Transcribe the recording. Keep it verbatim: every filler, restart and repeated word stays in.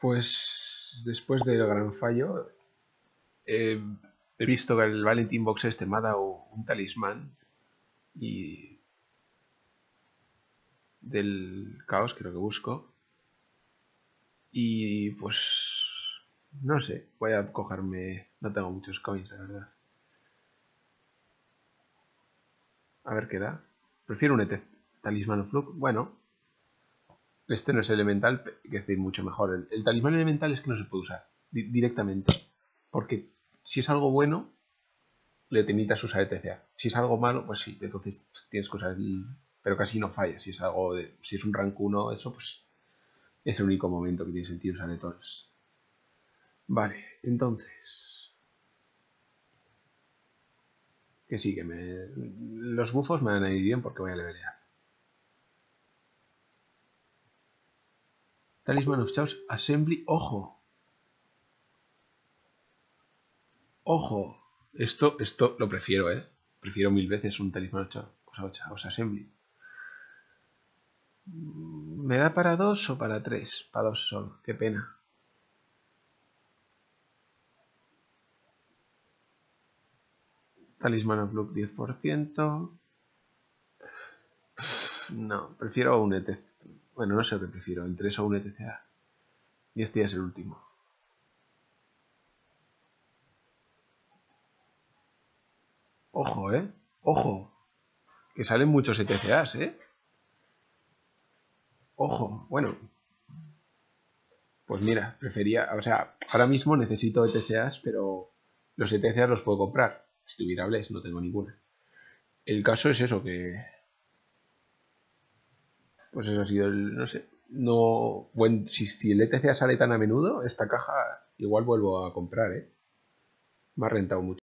Pues después del gran fallo, eh, he visto que el Valentine Box este me ha dado un talismán y del caos, creo que busco. Y pues no sé, voy a cogerme, no tengo muchos coins, la verdad. A ver qué da. Prefiero un E T C, talismán o fluk. Bueno, este no es elemental, que decir mucho mejor. El, el talismán elemental es que no se puede usar di directamente. Porque si es algo bueno, le necesitas usar E T C A. Si es algo malo, pues sí, entonces tienes que usar el... Pero casi no falla. Si es algo de, si es un rank uno, eso pues es el único momento que tiene sentido usar Etones. Vale, entonces... Que sí, que me... Los bufos me van a ir bien porque voy a levelear. Talisman of Chaos Assembly. ¡Ojo! ¡Ojo! Esto, esto lo prefiero, ¿eh? Prefiero mil veces un Talisman of Chaos Assembly. ¿Me da para dos o para tres? Para dos solo. Qué pena. Talisman of Luck diez por ciento. No, prefiero un E T C. Bueno, no sé qué prefiero, entre eso o un E T C A. Y este ya es el último. Ojo, ¿eh? Ojo. Que salen muchos E T C As, ¿eh? Ojo, bueno. Pues mira, prefería... O sea, ahora mismo necesito E T C As, pero los E T C As los puedo comprar. Si tuviera Bless, no tengo ninguna. El caso es eso, que... Pues eso ha sido el... No sé. No... Bueno, si, si el E T C A sale tan a menudo, esta caja igual vuelvo a comprar, ¿eh? Me ha rentado mucho.